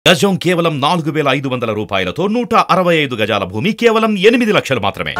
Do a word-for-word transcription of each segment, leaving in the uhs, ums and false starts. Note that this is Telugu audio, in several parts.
గజం కేవలం నాలుగు వేల ఐదు వందల రూపాయలతో నూట అరవై ఐదు గజాల భూమి కేవలం ఎనిమిది లక్షలు మాత్రమే.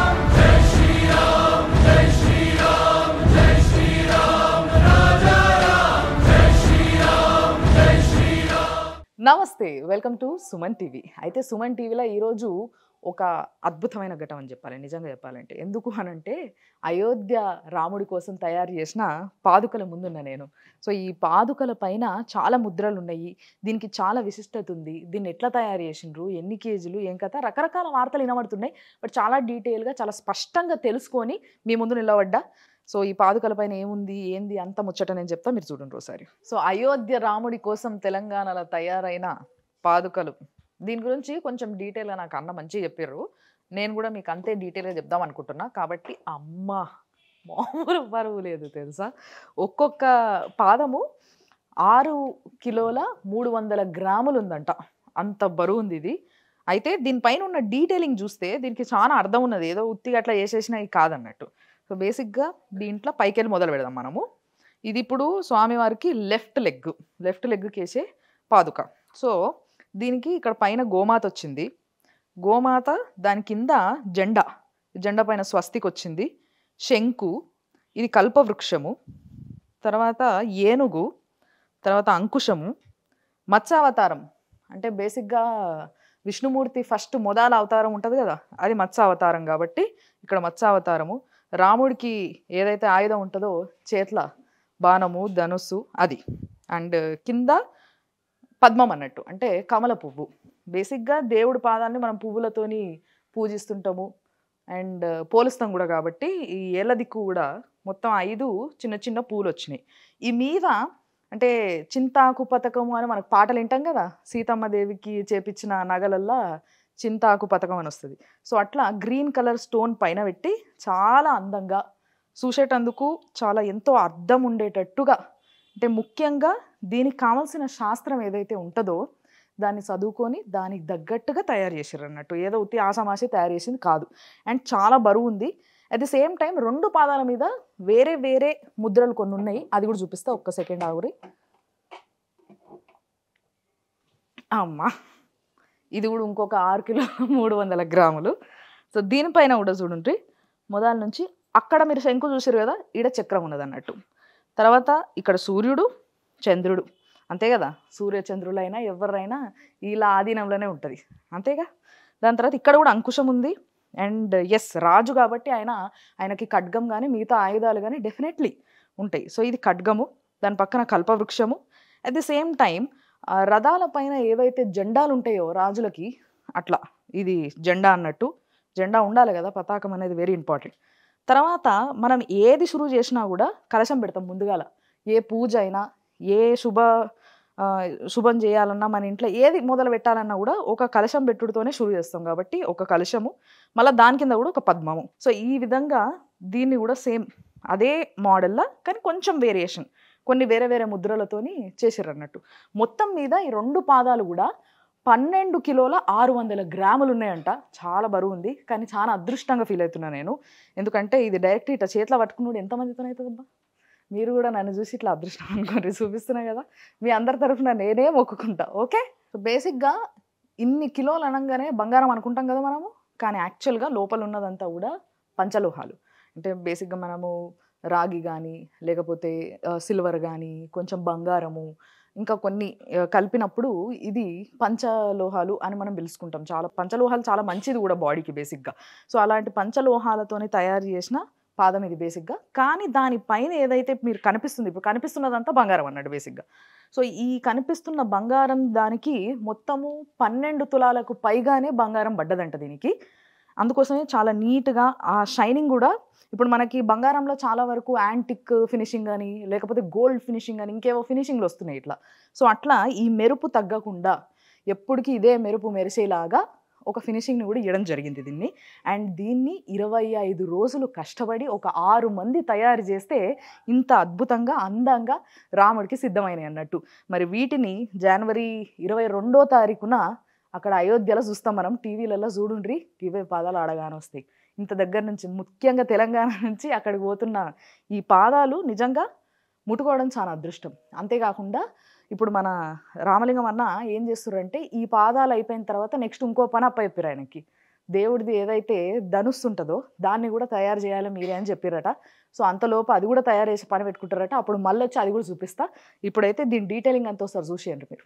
నమస్తే, వెల్కమ్ టు సుమన్ టీవీ. అయితే సుమన్ టీవీలో ఈరోజు ఒక అద్భుతమైన ఘటన అని చెప్పాలి, నిజంగా చెప్పాలంటే. ఎందుకు అనంటే అయోధ్య రాముడి కోసం తయారు చేసిన పాదుకల ముందున్న నేను. సో ఈ పాదుకల పైన చాలా ముద్రలు ఉన్నాయి, దీనికి చాలా విశిష్టత ఉంది. దీన్ని ఎట్లా తయారు చేసిండ్రు, ఎన్ని కేజీలు, ఏం కథ, రకరకాల వార్తలు వినబడుతున్నాయి. బట్ చాలా డీటెయిల్గా చాలా స్పష్టంగా తెలుసుకొని మీ ముందు నిలబడ్డా. సో ఈ పాదుకల పైన ఏముంది ఏంది అంత ముచ్చట నేను చెప్తా, మీరు చూడండి ఒకసారి. సో అయోధ్య రాముడి కోసం తెలంగాణలో తయారైన పాదుకలు, దీని గురించి కొంచెం డీటెయిల్గా నాకు అన్న మంచిగా చెప్పారు. నేను కూడా మీకు అంతే డీటెయిల్గా చెప్దాం అనుకుంటున్నా. కాబట్టి అమ్మ మామూలు బరువు లేదు తెలుసా. ఒక్కొక్క పాదము ఆరు కిలోల మూడు వందల గ్రాములు ఉందంట, అంత బరువు ఉంది ఇది. అయితే దీనిపైన ఉన్న డీటెయిలింగ్ చూస్తే దీనికి చాలా అర్థం ఉన్నది, ఏదో ఉత్తిగా అట్లా చేసేసినవి కాదన్నట్టు. సో బేసిక్గా దీంట్లో పైకెళ్ళి మొదలు పెడదాం మనము. ఇది ఇప్పుడు స్వామివారికి లెఫ్ట్ లెగ్ లెఫ్ట్ లెగ్కి వేసే పాదుక. సో దీనికి ఇక్కడ పైన గోమాత వచ్చింది, గోమాత దాని కింద జెండా, జెండా పైన స్వస్తికి వచ్చింది, శంకు, ఇది కల్పవృక్షము, తర్వాత ఏనుగు, తర్వాత అంకుశము, మత్స్యావతారం. అంటే బేసిక్గా విష్ణుమూర్తి ఫస్ట్ మొదల అవతారం ఉంటుంది కదా, అది మత్స్యావతారం కాబట్టి ఇక్కడ మత్స్యావతారము. రాముడికి ఏదైతే ఆయుధం ఉంటుందో చేట్ల బాణము, ధనుస్సు, అది. అండ్ కింద పద్మం అన్నట్టు, అంటే కమల పువ్వు. బేసిక్గా దేవుడి పాదాన్ని మనం పువ్వులతోని పూజిస్తుంటాము అండ్ పోలుస్తాం కూడా, కాబట్టి ఈ ఏళ్ళ దిక్కు కూడా మొత్తం ఐదు చిన్న చిన్న పూలు వచ్చినాయి. ఈ మీద అంటే చింతాకు పథకము అని మనకు పాటలు వింటాం కదా, సీతమ్మ దేవికి చేపించిన నగలల్లా చింతాకు పథకం అని వస్తుంది. సో అట్లా గ్రీన్ కలర్ స్టోన్ పైన పెట్టి చాలా అందంగా చూసేటందుకు చాలా ఎంతో అర్థం ఉండేటట్టుగా, అంటే ముఖ్యంగా దీనికి కావాల్సిన శాస్త్రం ఏదైతే ఉంటుందో దాన్ని చదువుకొని దానికి తగ్గట్టుగా తయారు చేసారు అన్నట్టు. ఏదో ఉత్తి ఆసామాసి తయారు చేసింది కాదు. అండ్ చాలా బరువు ఉంది. అట్ ది సేమ్ టైం రెండు పాదాల మీద వేరే వేరే ముద్రలు కొన్ని ఉన్నాయి, అది కూడా చూపిస్తా. ఒక్క సెకండ్ ఆగురి. అమ్మా, ఇది కూడా ఇంకొక ఆరు కిలో మూడు వందల గ్రాములు. సో దీనిపైన కూడా చూడండి, మొదల నుంచి అక్కడ మీరు శంకు చూసారు కదా, ఈడ చక్రం ఉన్నది అన్నట్టు. తర్వాత ఇక్కడ సూర్యుడు, చంద్రుడు, అంతే కదా. సూర్య చంద్రులైనా ఎవరైనా ఇలా ఆధీనంలోనే ఉంటుంది, అంతేగా. దాని తర్వాత ఇక్కడ కూడా అంకుశం ఉంది. అండ్ ఎస్, రాజు కాబట్టి ఆయన ఆయనకి ఖడ్గం కానీ మిగతా ఆయుధాలు కానీ డెఫినెట్లీ ఉంటాయి. సో ఇది ఖడ్గము, దాని పక్కన కల్పవృక్షము. అట్ ది సేమ్ టైం రథాల పైన ఏవైతే జెండాలు ఉంటాయో రాజులకి, అట్లా ఇది జెండా అన్నట్టు. జెండా ఉండాలి కదా, పతాకం అనేది వెరీ ఇంపార్టెంట్. తర్వాత మనం ఏది షురూ చేసినా కూడా కలశం పెడతాం ముందుగాల. ఏ పూజ అయినా, ఏ శుభ శుభం చేయాలన్నా, మన ఇంట్లో ఏది మొదలు పెట్టాలన్నా కూడా ఒక కలశం పెట్టుడుతోనే షురూ చేస్తాం. కాబట్టి ఒక కలశము, మళ్ళీ దాని కింద కూడా ఒక పద్మము. సో ఈ విధంగా దీన్ని కూడా సేమ్ అదే మోడల్లా కానీ కొంచెం వేరియేషన్, కొన్ని వేరే వేరే ముద్రలతోని చేసారు అన్నట్టు. మొత్తం మీద ఈ రెండు పాదాలు కూడా పన్నెండు కిలోల ఆరు వందల గ్రాములు ఉన్నాయంట. చాలా బరువు ఉంది, కానీ చాలా అదృష్టంగా ఫీల్ అవుతున్నాను నేను. ఎందుకంటే ఇది డైరెక్ట్ ఇట్లా చేతిలో పట్టుకున్నాడు ఎంతమందితో అవుతుందబ్బా. మీరు కూడా నన్ను చూసి ఇట్లా అదృష్టం అనుకోండి, చూపిస్తున్నా కదా. మీ అందరి తరఫున నేనే మొక్కుకుంటా, ఓకే. సో బేసిక్గా ఇన్ని కిలోలు అనగానే బంగారం అనుకుంటాం కదా మనము, కానీ యాక్చువల్గా లోపల ఉన్నదంతా కూడా పంచలోహాలు. అంటే బేసిక్గా మనము రాగి కానీ, లేకపోతే సిల్వర్ కానీ, కొంచెం బంగారము, ఇంకా కొన్ని కలిపినప్పుడు ఇది పంచలోహాలు అని మనం పిలుచుకుంటాం. చాలా పంచలోహాలు చాలా మంచిది కూడా బాడీకి బేసిక్గా. సో అలాంటి పంచలోహాలతోని తయారు చేసిన పాదం ఇది బేసిక్గా. కానీ దానిపైన ఏదైతే మీరు కనిపిస్తుంది, ఇప్పుడు కనిపిస్తున్నదంతా బంగారం అన్నట్టు బేసిక్గా. సో ఈ కనిపిస్తున్న బంగారం దానికి మొత్తము పన్నెండు తులాలకు పైగానే బంగారం పడ్డదంట దీనికి. అందుకోసమే చాలా నీట్గా ఆ షైనింగ్ కూడా. ఇప్పుడు మనకి బంగారంలో చాలా వరకు యాంటిక్ ఫినిషింగ్ అని, లేకపోతే గోల్డ్ ఫినిషింగ్ అని, ఇంకేవో ఫినిషింగ్లు వస్తున్నాయి ఇట్లా. సో అట్లా ఈ మెరుపు తగ్గకుండా ఎప్పటికీ ఇదే మెరుపు మెరిసేలాగా ఒక ఫినిషింగ్ని కూడా ఇవ్వడం జరిగింది దీన్ని. అండ్ దీన్ని ఇరవై ఐదు రోజులు కష్టపడి ఒక ఆరు మంది తయారు చేస్తే ఇంత అద్భుతంగా అందంగా రాముడికి సిద్ధమైనవి అన్నట్టు. మరి వీటిని జనవరి ఇరవై రెండో తారీఖున అక్కడ అయోధ్యలో చూస్తాం మనం, టీవీలలో చూడుండ్రి, ఇవే పాదాలు ఆడగానే వస్తాయి. ఇంత దగ్గర నుంచి, ముఖ్యంగా తెలంగాణ నుంచి అక్కడికి పోతున్న ఈ పాదాలు నిజంగా ముట్టుకోవడం చాలా అదృష్టం. అంతేకాకుండా ఇప్పుడు మన రామలింగం అన్న ఏం చేస్తున్నారంటే ఈ పాదాలు అయిపోయిన తర్వాత నెక్స్ట్ ఇంకో పని అప్పయిపోయారు ఆయనకి. దేవుడిది ఏదైతే ధనుస్సు ఉంటుందో దాన్ని కూడా తయారు చేయాలి మీరే అని చెప్పారట. సో అంతలోపు అది కూడా తయారు చేసి పని పెట్టుకుంటారట. అప్పుడు మళ్ళీ వచ్చి అది కూడా చూపిస్తా. ఇప్పుడైతే దీని డీటెయిలింగ్ అంతా ఒకసారి చూసేయండి మీరు.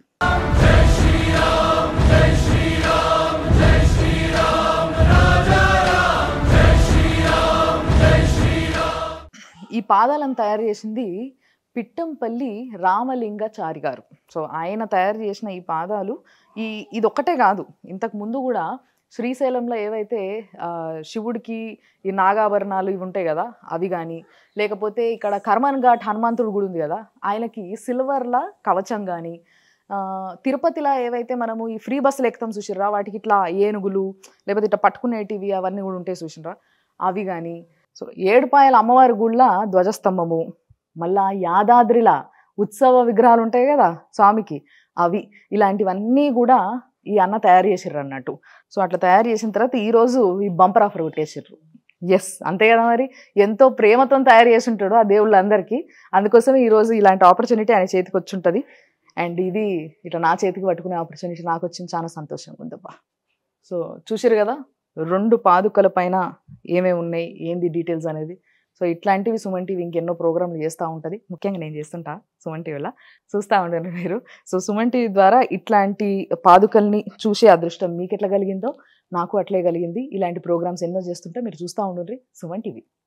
ఈ పాదాలను తయారు చేసింది పిట్టంపల్లి రామలింగాచారి గారు. సో ఆయన తయారు చేసిన ఈ పాదాలు ఈ ఇది ఒక్కటే కాదు, ఇంతకు ముందు కూడా శ్రీశైలంలో ఏవైతే శివుడికి ఈ నాగాభరణాలు ఇవి ఉంటాయి కదా అవి కానీ, లేకపోతే ఇక్కడ కర్మన్ ఘాట్ హనుమంతుడు గుడి ఉంది కదా ఆయనకి సిల్వర్ల కవచం కానీ, తిరుపతిలో ఏవైతే మనము ఈ ఫ్రీ బస్సులు ఎక్కుతాం చూసిర్రా వాటికి ఇట్లా ఏనుగులు లేకపోతే ఇట్లా పట్టుకునేటివి అవన్నీ కూడా ఉంటాయి చూసినరా అవి కానీ. సో ఏడుపాయల అమ్మవారి గుళ్ళ ధ్వజస్తంభము, మళ్ళా యాదాద్రిలా ఉత్సవ విగ్రహాలు ఉంటాయి కదా స్వామికి అవి, ఇలాంటివన్నీ కూడా ఈ అన్న తయారు చేసిర్రు అన్నట్టు. సో అట్లా తయారు చేసిన తర్వాత ఈరోజు ఈ బంపర్ ఆఫర్ కొట్టేసిర్రు. ఎస్ అంతే కదా, మరి ఎంతో ప్రేమతో తయారు చేసి ఉంటాడు ఆ దేవుళ్ళందరికీ. అందుకోసమే ఈరోజు ఇలాంటి ఆపర్చునిటీ ఆయన చేతికి వచ్చి ఉంటుంది. అండ్ ఇది ఇట్లా నా చేతికి పట్టుకునే ఆపర్చునిటీ నాకు వచ్చింది, చాలా సంతోషంగా ఉందబ్బా. సో చూసారు కదా రెండు పాదుకల పైన ఏమేమి ఉన్నాయి ఏంది డీటెయిల్స్ అనేది. సో ఇట్లాంటివి సుమన్ టీవీ ఇంకెన్నో ప్రోగ్రాంలు చేస్తూ ఉంటుంది, ముఖ్యంగా నేను చేస్తుంటా సుమన్ టీవీలో, చూస్తూ ఉంటాను మీరు. సో సుమన్ టీవీ ద్వారా ఇట్లాంటి పాదుకల్ని చూసే అదృష్టం మీకు ఎట్లా కలిగిందో నాకు అట్లే కలిగింది. ఇలాంటి ప్రోగ్రామ్స్ ఎన్నో చేస్తుంటే మీరు చూస్తూ ఉండండి సుమన్ టీవీ.